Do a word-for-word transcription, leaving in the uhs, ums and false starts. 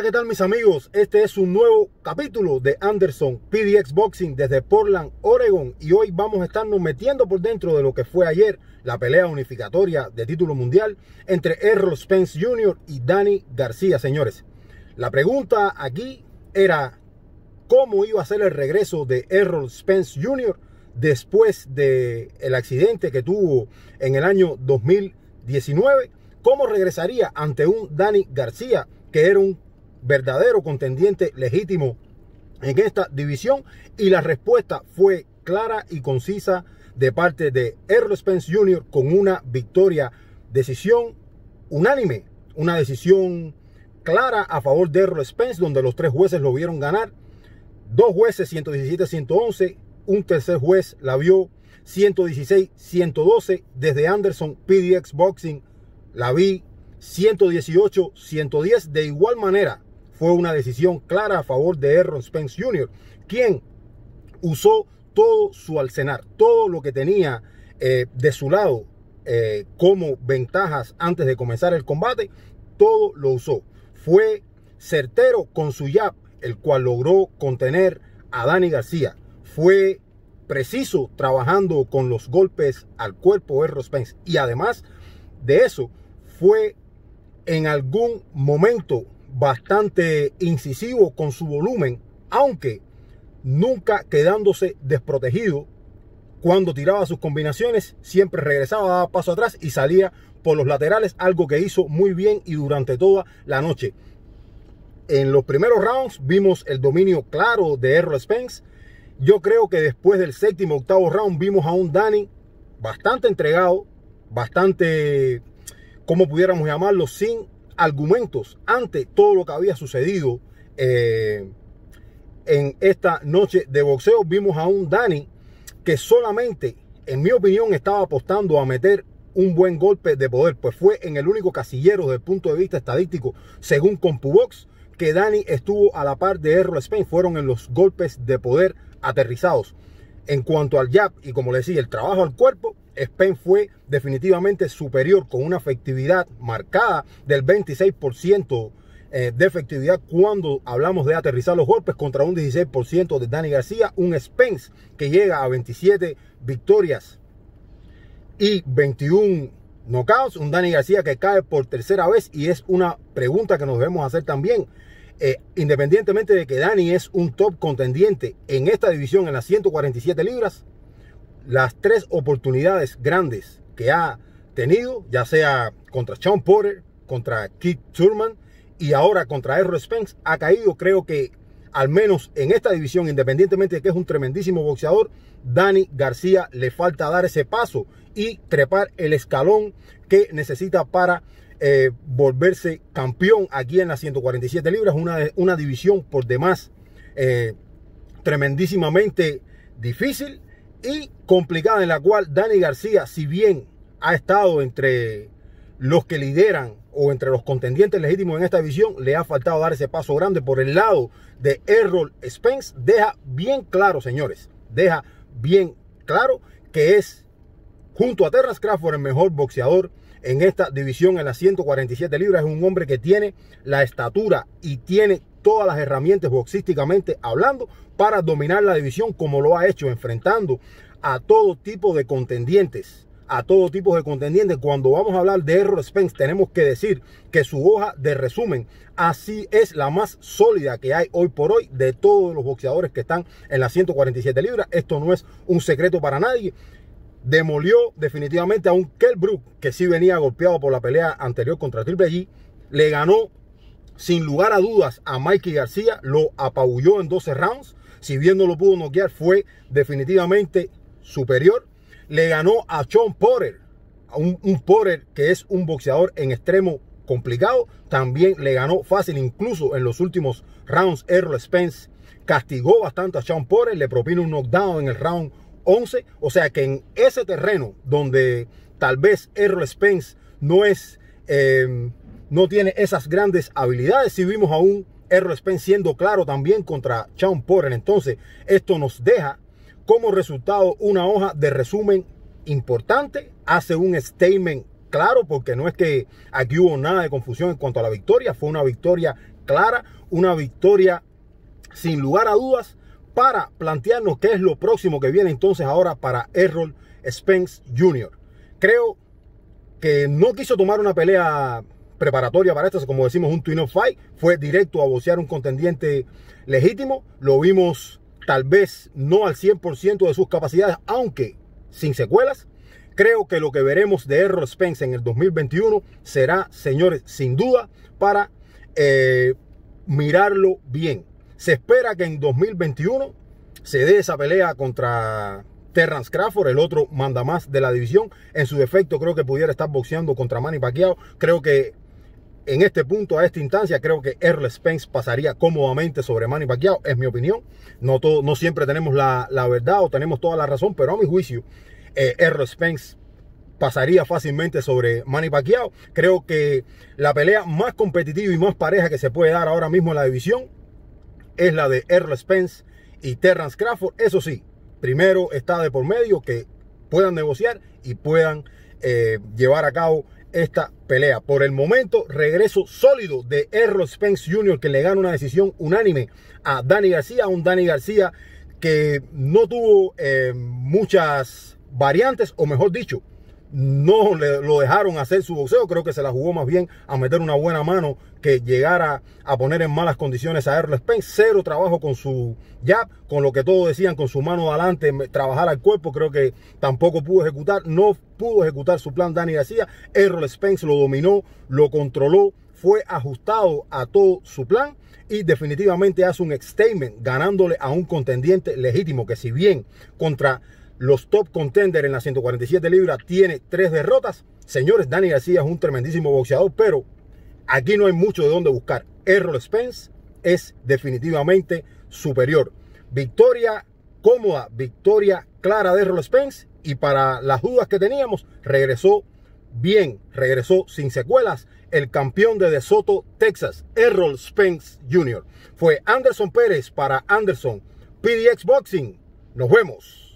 ¿qué tal mis amigos? Este es un nuevo capítulo de Anderson P D X Boxing desde Portland, Oregon. Y hoy vamos a estarnos metiendo por dentro de lo que fue ayer la pelea unificatoria de título mundial entre Errol Spence junior y Danny García, señores. La pregunta aquí era cómo iba a ser el regreso de Errol Spence junior después del accidente que tuvo en el año dos mil diecinueve. ¿Cómo regresaría ante un Danny García que era un verdadero contendiente legítimo en esta división? Y la respuesta fue clara y concisa de parte de Errol Spence junior con una victoria, decisión unánime, una decisión clara a favor de Errol Spence, donde los tres jueces lo vieron ganar. Dos jueces ciento diecisiete a ciento once, un tercer juez la vio ciento dieciséis a ciento doce. Desde Anderson P D X Boxing la vi ciento dieciocho a ciento diez. De igual manera fue una decisión clara a favor de Errol Spence junior, quien usó todo su arsenal, todo lo que tenía eh, de su lado eh, como ventajas antes de comenzar el combate, todo lo usó. Fue certero con su jab, el cual logró contener a Danny García. Fue preciso trabajando con los golpes al cuerpo de Errol Spence. Y además de eso, fue en algún momento bastante incisivo con su volumen, aunque nunca quedándose desprotegido. Cuando tiraba sus combinaciones, siempre regresaba, daba paso atrás y salía por los laterales, algo que hizo muy bien y durante toda la noche. En los primeros rounds vimos el dominio claro de Errol Spence. Yo creo que después del séptimo, octavo round vimos a un Danny bastante entregado, bastante, como pudiéramos llamarlo, sin argumentos ante todo lo que había sucedido eh, en esta noche de boxeo. Vimos a un Danny que solamente, en mi opinión, estaba apostando a meter un buen golpe de poder, pues fue en el único casillero desde el punto de vista estadístico, según CompuBox, que Danny estuvo a la par de Errol Spence. Fueron en los golpes de poder aterrizados. En cuanto al jab y, como le decía, el trabajo al cuerpo, Spence fue definitivamente superior, con una efectividad marcada del veintiséis por ciento de efectividad cuando hablamos de aterrizar los golpes, contra un dieciséis por ciento de Danny García. Un Spence que llega a veintisiete victorias y veintiún knockouts. Un Danny García que cae por tercera vez, y es una pregunta que nos debemos hacer también. Eh, independientemente de que Danny es un top contendiente en esta división en las ciento cuarenta y siete libras, las tres oportunidades grandes que ha tenido, ya sea contra Shawn Porter, contra Keith Thurman y ahora contra Errol Spence, ha caído. Creo que al menos en esta división, independientemente de que es un tremendísimo boxeador, Danny García le falta dar ese paso y trepar el escalón que necesita para eh, volverse campeón aquí en las ciento cuarenta y siete libras. Una, una división por demás eh, tremendísimamente difícil y complicada, en la cual Danny García, si bien ha estado entre los que lideran o entre los contendientes legítimos en esta división, le ha faltado dar ese paso grande por el lado de Errol Spence. Deja bien claro, señores, deja bien claro que es, junto a Terrence Crawford, el mejor boxeador en esta división en las ciento cuarenta y siete libras. Es un hombre que tiene la estatura y tiene todas las herramientas boxísticamente hablando para dominar la división, como lo ha hecho, enfrentando a todo tipo de contendientes. A todo tipo de contendientes. Cuando vamos a hablar de Errol Spence, tenemos que decir que su hoja de resumen así es la más sólida que hay hoy por hoy de todos los boxeadores que están en las ciento cuarenta y siete libras. Esto no es un secreto para nadie. Demolió definitivamente a un Kell Brook, que sí venía golpeado por la pelea anterior contra Triple G. Le ganó sin lugar a dudas a Mikey García, lo apabulló en doce rounds. Si bien no lo pudo noquear, fue definitivamente superior. Le ganó a Shawn Porter, un, un Porter que es un boxeador en extremo complicado. También le ganó fácil. Incluso en los últimos rounds, Errol Spence castigó bastante a Shawn Porter, le propinó un knockdown en el round once. O sea que en ese terreno donde tal vez Errol Spence no es eh, no tiene esas grandes habilidades, si vimos a un Errol Spence siendo claro también contra Shawn Porter. Entonces esto nos deja como resultado una hoja de resumen importante. Hace un statement claro, porque no es que aquí hubo nada de confusión en cuanto a la victoria. Fue una victoria clara, una victoria sin lugar a dudas para plantearnos qué es lo próximo que viene entonces ahora para Errol Spence junior Creo que no quiso tomar una pelea preparatoria para esto, como decimos, un twin of fight. Fue directo a boxear un contendiente legítimo. Lo vimos tal vez no al cien por ciento de sus capacidades, aunque sin secuelas. Creo que lo que veremos de Errol Spence en el dos mil veintiuno será, señores, sin duda, para eh, mirarlo bien. Se espera que en dos mil veintiuno se dé esa pelea contra Terrence Crawford, el otro mandamás de la división. En su defecto, creo que pudiera estar boxeando contra Manny Pacquiao. Creo que en este punto, a esta instancia, creo que Errol Spence pasaría cómodamente sobre Manny Pacquiao. Es mi opinión. No, todo, no siempre tenemos la, la verdad o tenemos toda la razón, pero a mi juicio, eh, Errol Spence pasaría fácilmente sobre Manny Pacquiao. Creo que la pelea más competitiva y más pareja que se puede dar ahora mismo en la división es la de Errol Spence y Terrence Crawford. Eso sí, primero está de por medio que puedan negociar y puedan eh, llevar a cabo esta pelea. Por el momento, regreso sólido de Errol Spence junior, que le gana una decisión unánime a Danny García. Un Danny García que no tuvo eh, muchas variantes, o mejor dicho, no le, lo dejaron hacer su boxeo. Creo que se la jugó más bien a meter una buena mano que llegara a poner en malas condiciones a Errol Spence. Cero trabajo con su jab, con lo que todos decían, con su mano adelante, trabajar al cuerpo. Creo que tampoco pudo ejecutar, no pudo ejecutar su plan Danny García. Errol Spence lo dominó, lo controló, fue ajustado a todo su plan y definitivamente hace un statement ganándole a un contendiente legítimo que, si bien contra los top contenders en las ciento cuarenta y siete libras tiene tres derrotas, señores, Danny García es un tremendísimo boxeador, pero aquí no hay mucho de dónde buscar. Errol Spence es definitivamente superior. Victoria cómoda, victoria clara de Errol Spence, y para las dudas que teníamos, regresó bien, regresó sin secuelas el campeón de DeSoto, Texas, Errol Spence junior Fue Anderson Pérez para Anderson P D X Boxing. Nos vemos.